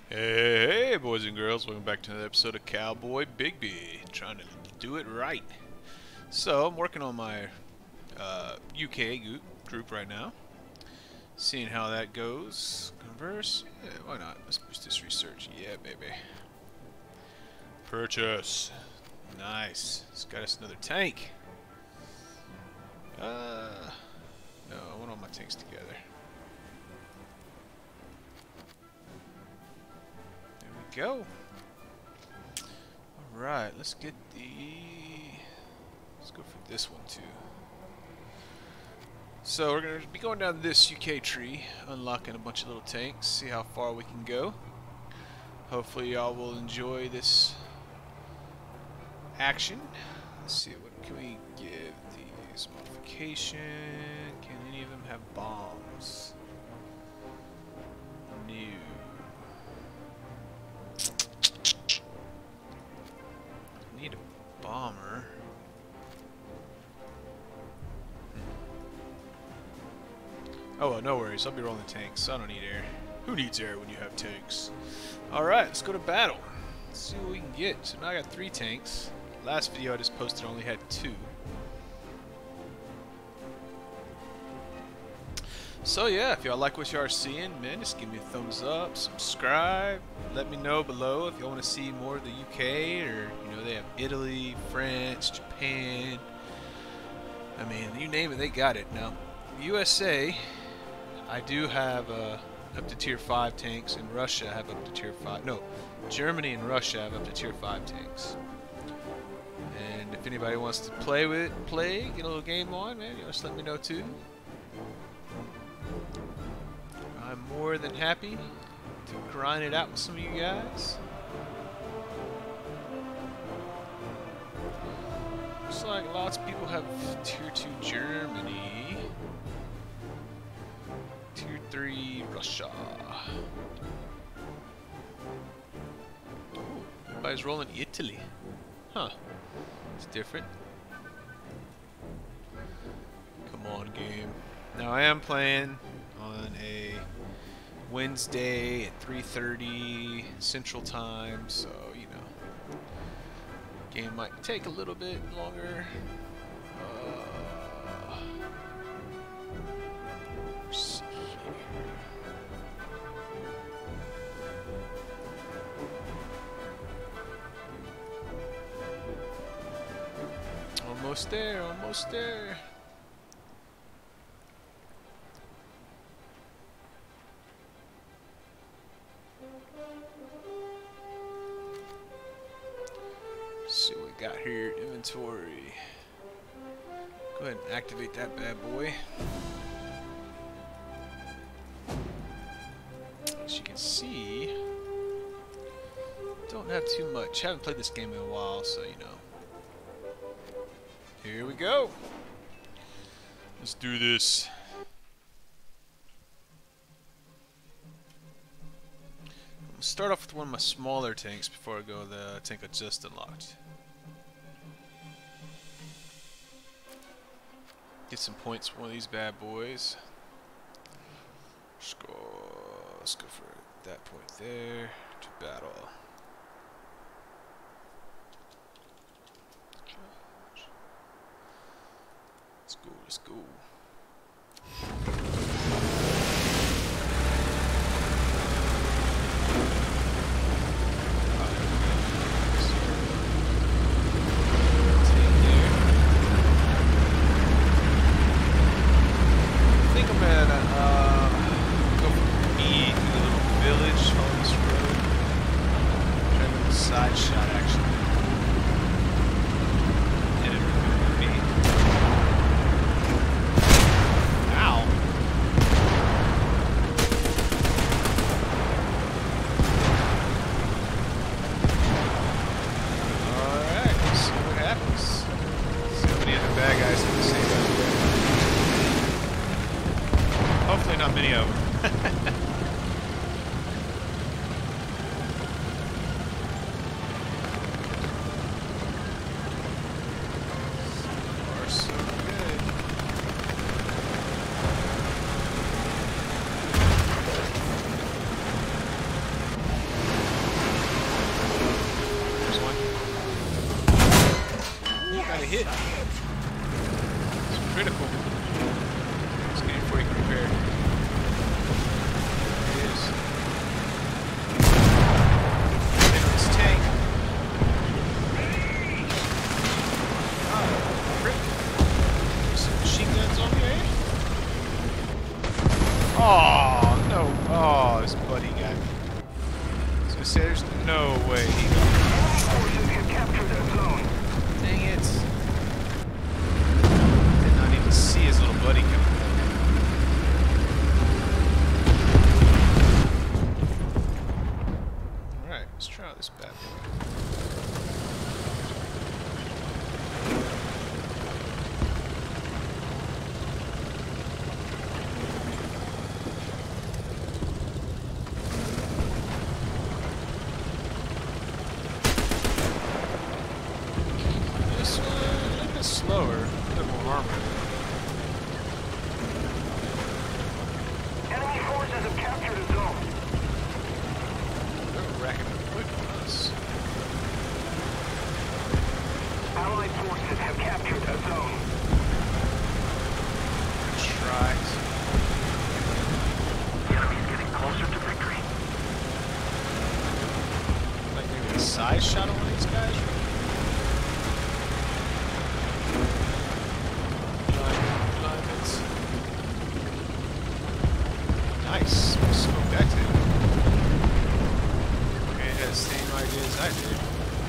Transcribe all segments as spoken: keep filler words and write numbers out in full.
Hey, hey, boys and girls, welcome back to another episode of Cowboy Bigby, trying to do it right. So, I'm working on my uh, U K group right now, seeing how that goes. Converse? Yeah, why not? Let's boost this research. Yeah, baby. Purchase. Nice. It's got us another tank. Uh, no, I want all my tanks together. Go. Alright, let's get the... Let's go for this one too. So we're going to be going down this U K tree, unlocking a bunch of little tanks, see how far we can go. Hopefully y'all will enjoy this action. Let's see, what can we give these? Modification. Can any of them have bombs? No. Need a bomber. Oh well, no worries. I'll be rolling tanks. I don't need air. Who needs air when you have tanks? Alright, let's go to battle. Let's see what we can get. So now I got three tanks. Last video I just posted only had two. So yeah, if y'all like what you are seeing, man, just give me a thumbs up, subscribe, let me know below if y'all want to see more of the U K, or, you know, they have Italy, France, Japan. I mean, you name it, they got it. Now, U S A, I do have uh, up to tier five tanks, and Russia have up to tier five. No, Germany and Russia have up to tier five tanks. And if anybody wants to play with it, play, get a little game on, man, you know, just let me know too. I'm more than happy to grind it out with some of you guys. Looks like lots of people have tier two Germany, tier three Russia. Ooh, everybody's rolling Italy. Huh. It's different. Come on, game. Now I am playing on a Wednesday at three thirty Central Time, so, you know, game might take a little bit longer. Uh, let's see here. Almost there, almost there. See what we got here. Inventory. Go ahead and activate that bad boy. As you can see, don't have too much. Haven't played this game in a while, so you know. Here we go. Let's do this. Start off with one of my smaller tanks before I go the tank I just unlocked. Get some points for one of these bad boys. Let's go, let's go for that point there to battle. Let's go, let's go. Side shot, actually. Hit it with me. Ow. Alright, let's see what happens. See how many other bad guys have the same idea. Hopefully not many of them. hit. It's critical. Let's get it before you can repair. There it is. Hit on this tank. Oh, crap. There's some machine guns on here. Oh, no. Oh, this buddy guy. I was gonna say, there's no way he got Forces have captured that zone. Dang it. Did not even see his little buddy coming. Alright, let's try out this bad boy. This one, a little bit slower, a bit more armor. Enemy forces have captured a zone. They're racking up quick on us. Allied forces have captured a zone. Tries. The enemy's getting closer to victory. Like maybe a side shot on one of these guys? Nice. Smoke that too. And it has the same idea as I did.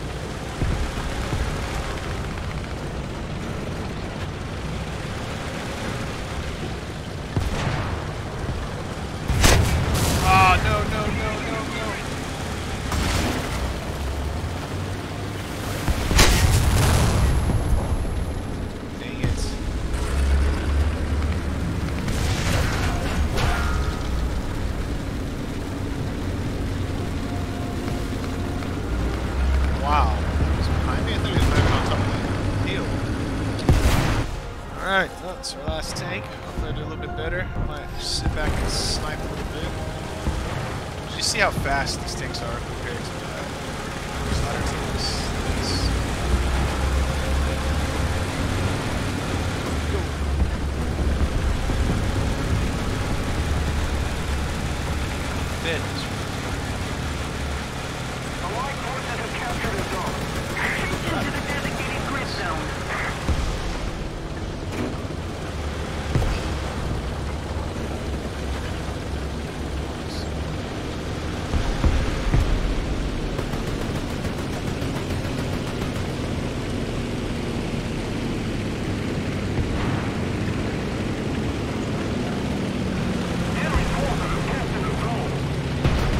Oh, no, no, no, no, no. Dang it. Wow. He's behind me? I thought he was right on top of that hill. Alright, well, that's our last tank. Hopefully I do a little bit better. I might sit back and snipe a little bit. Did you see how fast these tanks are compared to the other tanks? It's- Go. Dead. Allied forces have captured a zone. Into the designated grid zone. Enemy forces have captured a zone.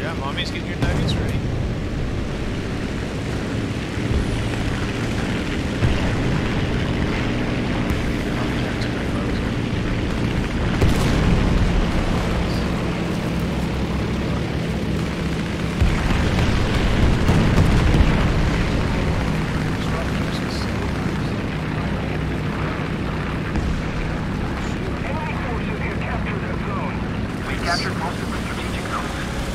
Yeah, mommy's getting your nuggets ready. Enemy forces have captured that zone. We captured most of the strategic zones.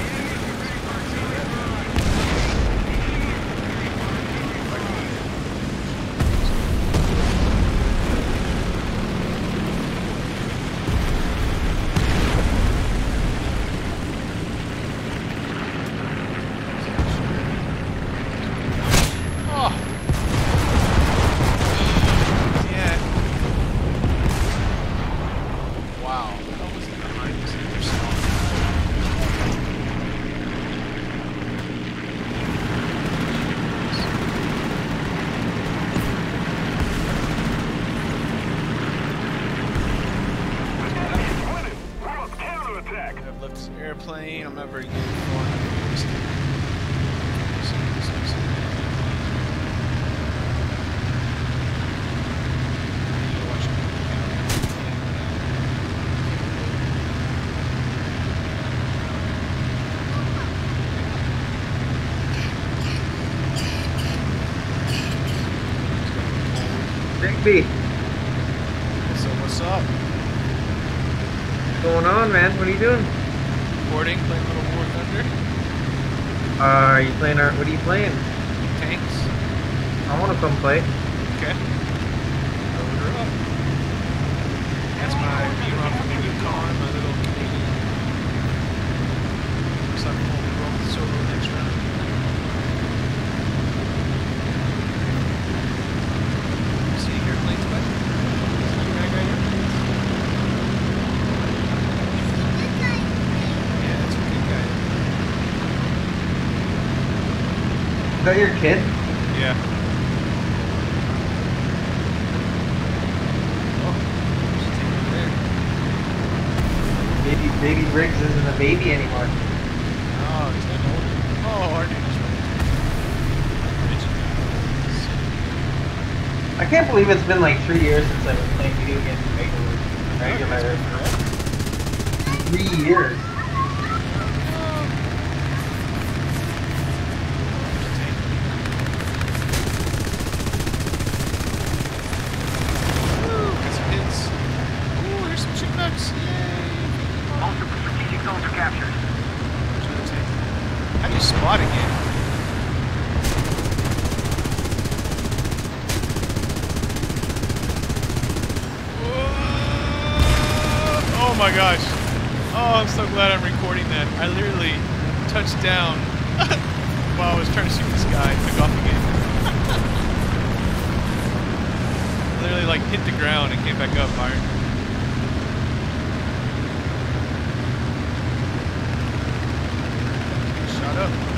Oh! Yeah. Wow. That was behind us either side. Winning. We're on counterattack. I've left this airplane. I'm not very good at flying. Digby, So what's up? what's going on, man? What are you doing? Recording, playing a little War Thunder. Uh, are you playing? Our, what are you playing? Tanks. I want to come play. Okay. Load her up. That's my B-Ron from the Yukon, my little Canadian. Looks like we'll roll with solo next round. See airplanes, bud? See your guy guy airplanes? Yeah, that's a good guy. Is that your kid? Yeah. Oh, just take it there. Baby, baby Briggs isn't a baby anymore. Oh, he's getting older. Oh, our dude is running. Rigid guy. I can't believe it's been like three years since I've been playing video games regular. Regular. Three years. Most of the strategic zones are captured. How do you spot again? Oh my gosh. Oh, I'm so glad I'm recording that. I literally touched down while I was trying to shoot this guy. Took off again. Literally like hit the ground and came back up, Byron. Shot up.